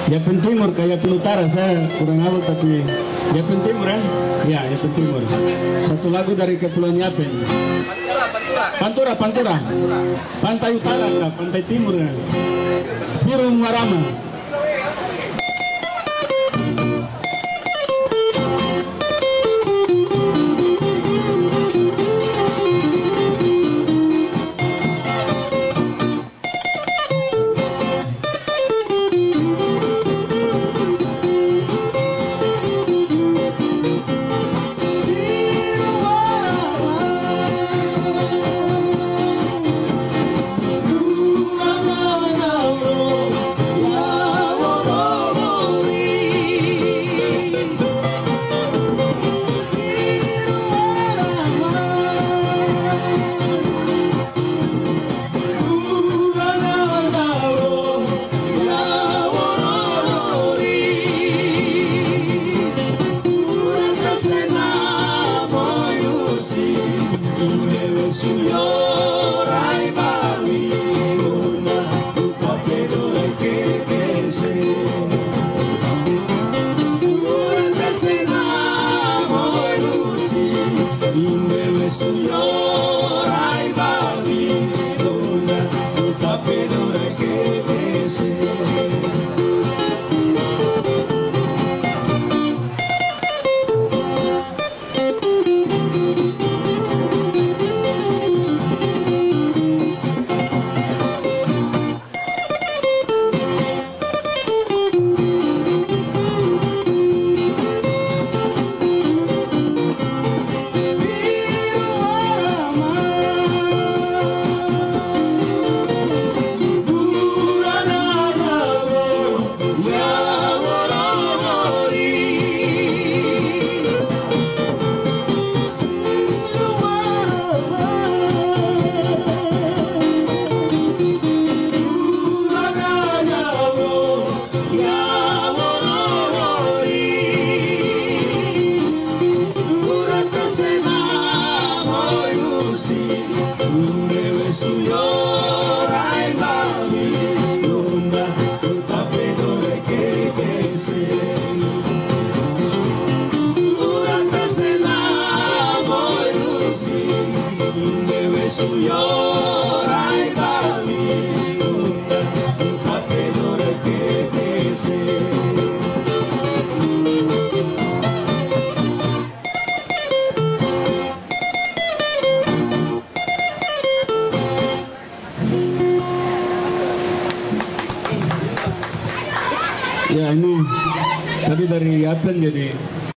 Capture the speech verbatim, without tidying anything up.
Yapen Timur kayak Yapen Utara saya kurang hafal tapi Yapen Timur ya? Ya, Yapen Timur. Satu lagu dari Kepulauan Yapen. Pantura, Pantura. Pantai Utara kah? Pantai Timur ya? Biru Warama. Ya ini tadi dari Yapen jadi